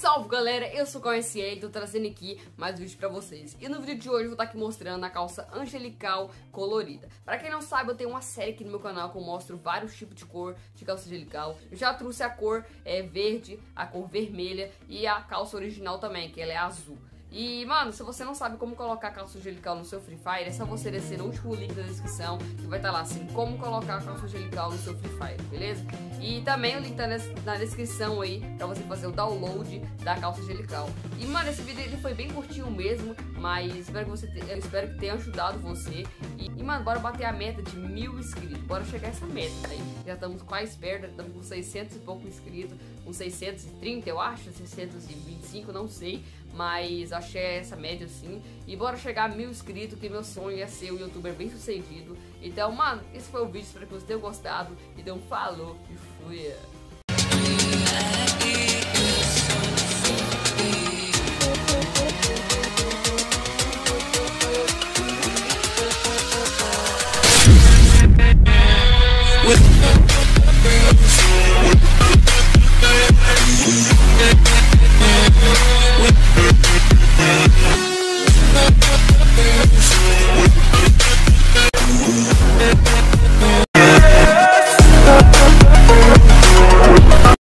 Salve galera, eu sou o KSL e tô trazendo aqui mais um vídeo pra vocês. E no vídeo de hoje eu vou estar aqui mostrando a calça angelical colorida. Pra quem não sabe, eu tenho uma série aqui no meu canal que eu mostro vários tipos de cor de calça angelical. Eu já trouxe a cor verde, a cor vermelha e a calça original também, que ela é azul. E, mano, se você não sabe como colocar a calça angelical no seu Free Fire, é só você descer no último link da descrição, que vai estar lá assim, como colocar a calça angelical no seu Free Fire, beleza? E também o link tá na descrição aí, pra você fazer o download da calça angelical. E, mano, esse vídeo ele foi bem curtinho mesmo, mas eu espero que tenha ajudado você. E, mano, bora bater a meta de 1000 inscritos, bora chegar a essa meta aí. Já estamos quase perto, estamos com 600 e pouco inscritos, com 630 eu acho, 625, não sei, mas achei essa média assim. E bora chegar a 1000 inscritos, que meu sonho é ser um youtuber bem sucedido. Então, mano, esse foi o vídeo, espero que vocês tenham gostado. E dê um falou e fui.